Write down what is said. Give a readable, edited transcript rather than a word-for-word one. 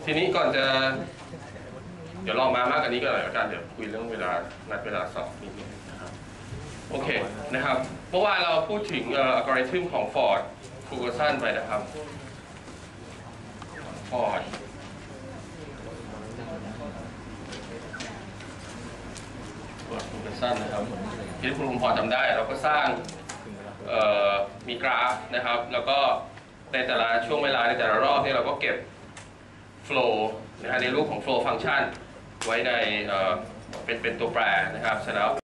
ทีนี้ก่อนจะเดี๋ยวลองมามากกว่านี้ก็หน่อยละกันเดี๋ยวคุยเรื่องเวลานัดเวลาสอบนิดนึงนะครับโอเคนะครับเมื่อวานเราพูดถึงอัลกอริทึมของ Ford Ferguson ไปนะครับ Ford Ferguson นะครับที่คุณพอจำได้เราก็สร้างมีกราฟนะครับแล้วก็ในแต่ละช่วงเวลาในแต่ละรอบเนี่ยเราก็เก็บ flow นะฮะในรูปของ flow function ไว้ในเป็นตัวแปรนะครับเสร็จแล้ว